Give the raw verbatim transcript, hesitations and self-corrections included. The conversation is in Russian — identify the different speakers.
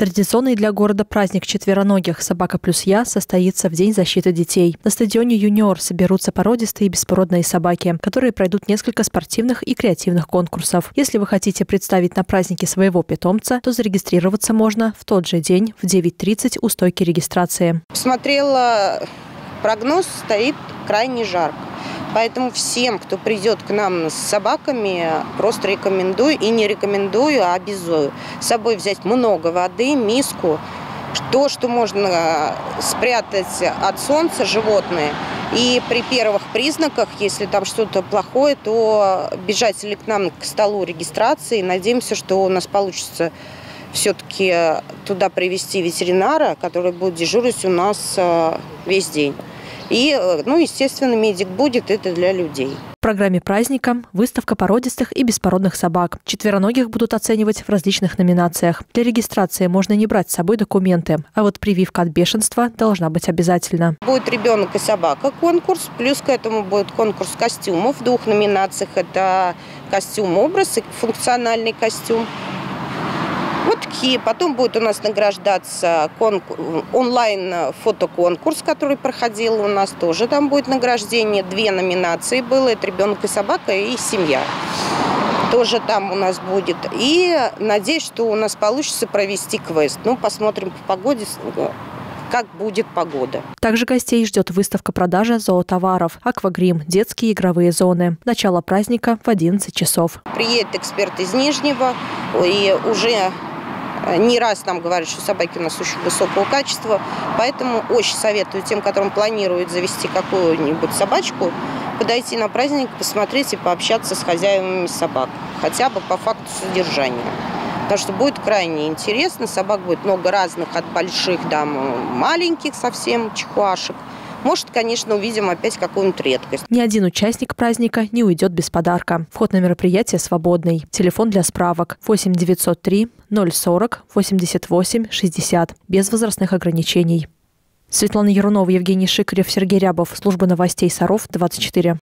Speaker 1: Традиционный для города праздник четвероногих «Собака плюс я» состоится в День защиты детей. На стадионе «Юниор» соберутся породистые и беспородные собаки, которые пройдут несколько спортивных и креативных конкурсов. Если вы хотите представить на празднике своего питомца, то зарегистрироваться можно в тот же день в девять тридцать у стойки регистрации.
Speaker 2: Смотрела прогноз, стоит крайне жарко. Поэтому всем, кто придет к нам с собаками, просто рекомендую и не рекомендую, а обязую. С собой взять много воды, миску, то, что можно спрятать от солнца животные. И при первых признаках, если там что-то плохое, то бежать или к нам к столу регистрации. Надеемся, что у нас получится все-таки туда привезти ветеринара, который будет дежурить у нас весь день. И, ну, естественно, медик будет, это для людей.
Speaker 1: В программе праздника выставка породистых и беспородных собак. Четвероногих будут оценивать в различных номинациях. Для регистрации можно не брать с собой документы, а вот прививка от бешенства должна быть обязательно.
Speaker 2: Будет ребенок и собака конкурс, плюс к этому будет конкурс костюмов в двух номинациях. Это костюм-образ и функциональный костюм. Вот такие. Потом будет у нас награждаться онлайн-фотоконкурс, который проходил у нас. Тоже там будет награждение. Две номинации было. Это ребенок и собака, и семья. Тоже там у нас будет. И надеюсь, что у нас получится провести квест. Ну, посмотрим по погоде, как будет погода.
Speaker 1: Также гостей ждет выставка-продажа зоотоваров, аквагрим, детские игровые зоны. Начало праздника в одиннадцать часов.
Speaker 2: Приедет эксперт из Нижнего и уже не раз нам говорят, что собаки у нас очень высокого качества. Поэтому очень советую тем, которым планируют завести какую-нибудь собачку, подойти на праздник, посмотреть и пообщаться с хозяевами собак. Хотя бы по факту содержания. Потому что будет крайне интересно. Собак будет много разных, от больших до маленьких совсем чихуашек. Может, конечно, увидим опять какую-нибудь редкость.
Speaker 1: Ни один участник праздника не уйдет без подарка. Вход на мероприятие свободный. Телефон для справок восемь девятьсот три ноль сорок восемьдесят восемь шестьдесят. Без возрастных ограничений. Светлана Ярунова, Евгений Шикарев, Сергей Рябов. Служба новостей Саров, двадцать четыре.